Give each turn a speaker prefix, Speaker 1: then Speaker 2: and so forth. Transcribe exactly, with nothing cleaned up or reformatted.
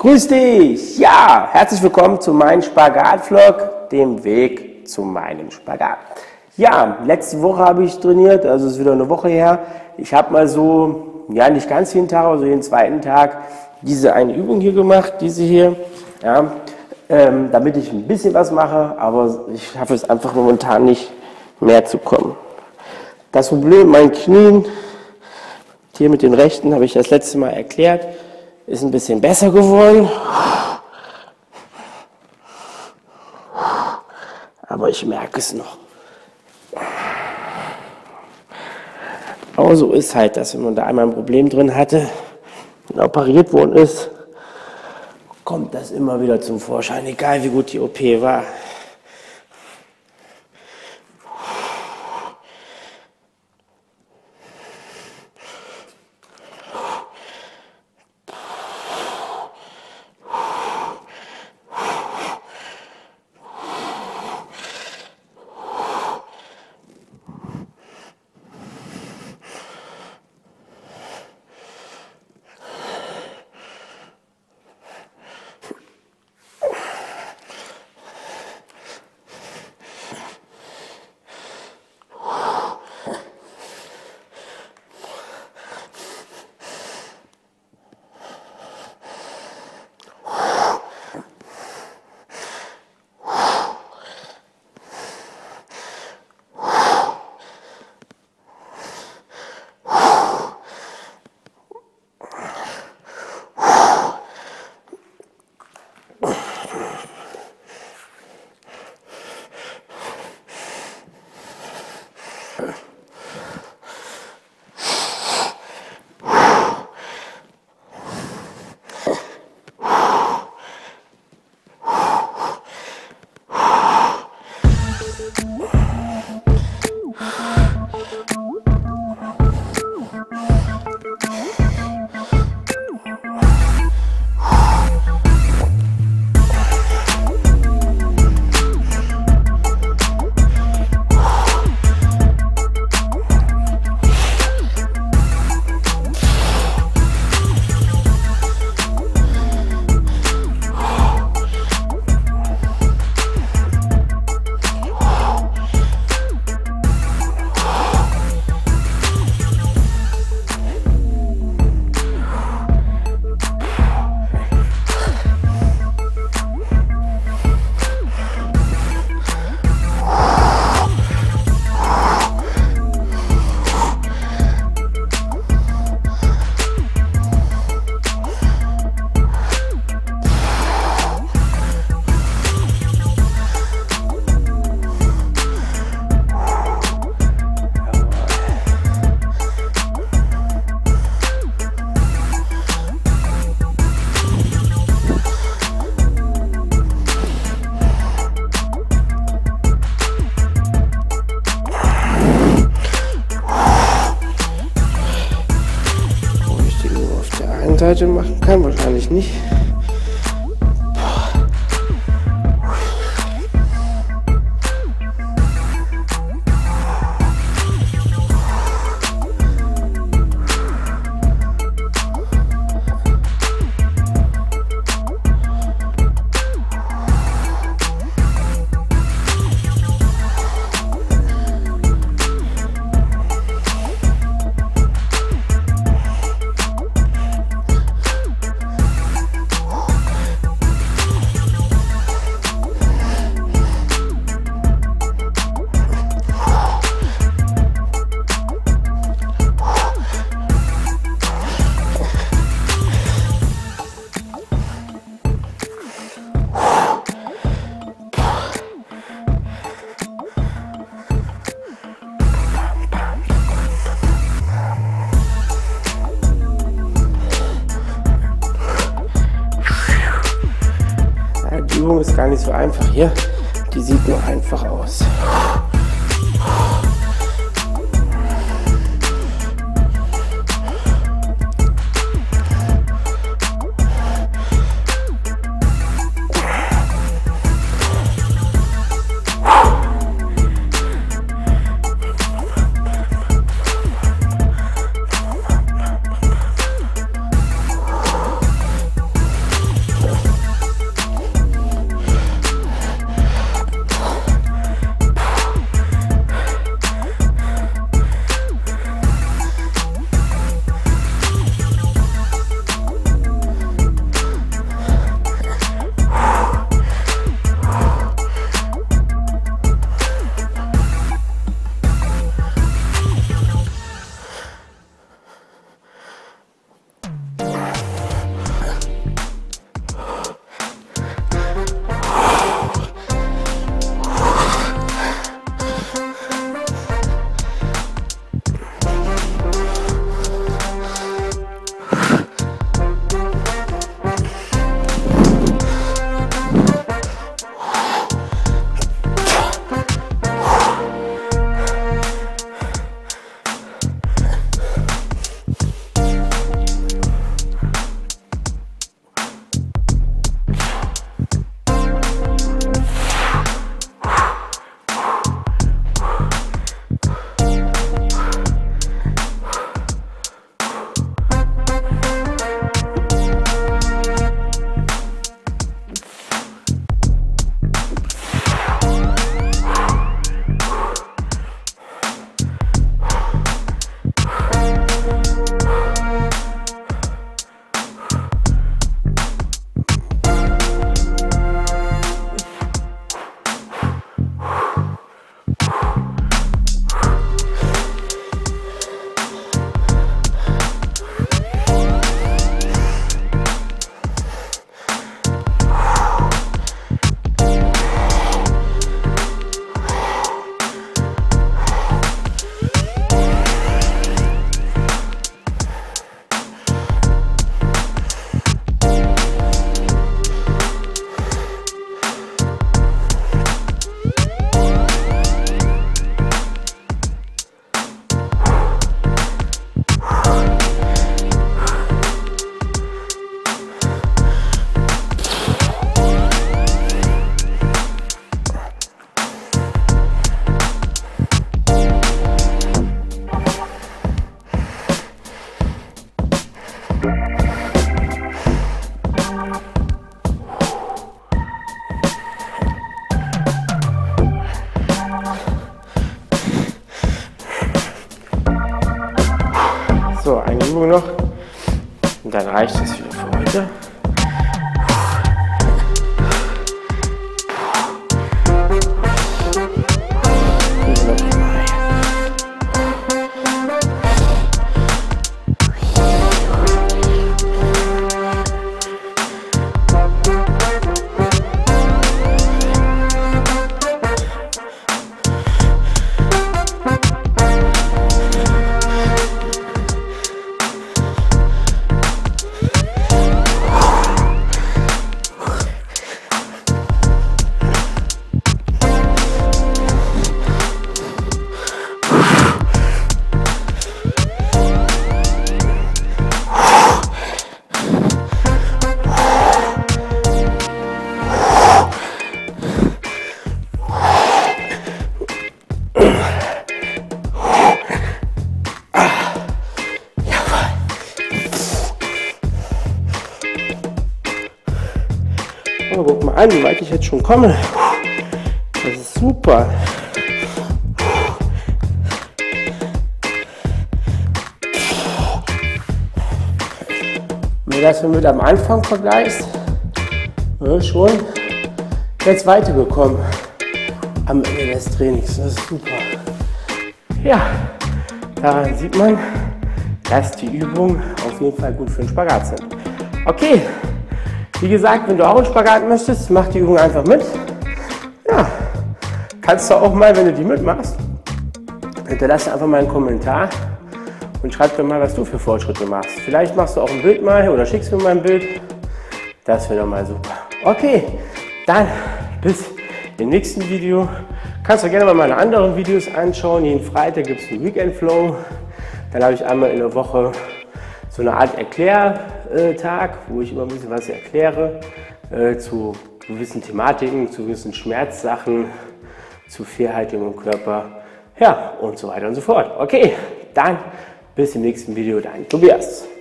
Speaker 1: Grüß dich! Ja, herzlich willkommen zu meinem Spagat-Vlog, dem Weg zu meinem Spagat. Ja, letzte Woche habe ich trainiert, also ist wieder eine Woche her. Ich habe mal so, ja nicht ganz jeden Tag, also jeden zweiten Tag diese eine Übung hier gemacht, diese hier, ja, ähm, damit ich ein bisschen was mache, aber ich schaffe es einfach momentan nicht mehr zu kommen. Das Problem mit meinen Knien, hier mit den rechten, habe ich das letzte Mal erklärt, ist ein bisschen besser geworden. Aber ich merke es noch. Aber so ist halt das, wenn man da einmal ein Problem drin hatte und operiert worden ist, kommt das immer wieder zum Vorschein, egal wie gut die O P war. Seite machen kann, wahrscheinlich nicht. Die Übung ist gar nicht so einfach hier, die sieht nur einfach aus. reicht das wieder für heute. Oh, guck mal an, wie weit ich jetzt schon komme. Das ist super. Wenn du das mit am Anfang vergleichst, ja, schon jetzt weitergekommen am Ende des Trainings. Das ist super. Ja, daran sieht man, dass die Übungen auf jeden Fall gut für den Spagat sind. Okay. Wie gesagt, wenn du auch einen Spagat möchtest, mach die Übung einfach mit. Ja, kannst du auch mal, wenn du die mitmachst, hinterlasse einfach mal einen Kommentar und schreib mir mal, was du für Fortschritte machst. Vielleicht machst du auch ein Bild mal oder schickst mir mal ein Bild. Das wäre doch mal super. Okay, dann bis im nächsten Video. Kannst du gerne mal meine anderen Videos anschauen. Jeden Freitag gibt es einen Weekend Flow. Dann habe ich einmal in der Woche so eine Art Erklärtag, wo ich immer ein bisschen was erkläre äh, zu gewissen Thematiken, zu gewissen Schmerzsachen, zu Fehlhaltung im Körper, ja, und so weiter und so fort. Okay, dann bis im nächsten Video, dein Tobias.